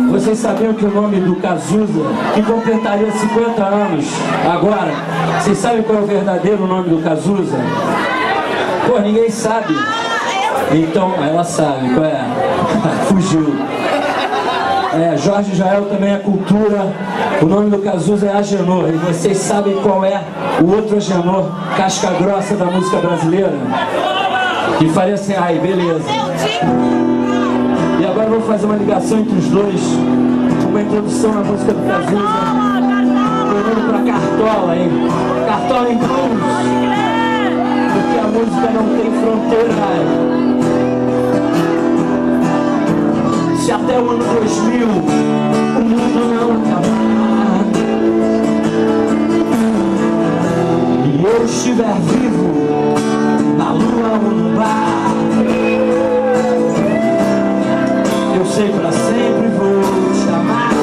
Vocês sabiam que o nome do Cazuza, que completaria 50 anos agora, vocês sabem qual é o verdadeiro nome do Cazuza? Pô, ninguém sabe. Então, ela sabe qual é. Fugiu. Jorge Israel também é cultura. O nome do Cazuza é Agenor. E vocês sabem qual é o outro Agenor, casca grossa da música brasileira? Que faria assim, ai, beleza. E agora eu vou fazer uma ligação entre os dois, uma introdução na música do Cazuza, olhando pra Cartola, hein? Cartola em blues, porque a música não tem fronteira. Se até o ano 2000 o mundo não acabar e eu estiver vivo na lua ou no bar, eu sei pra sempre vou te amar.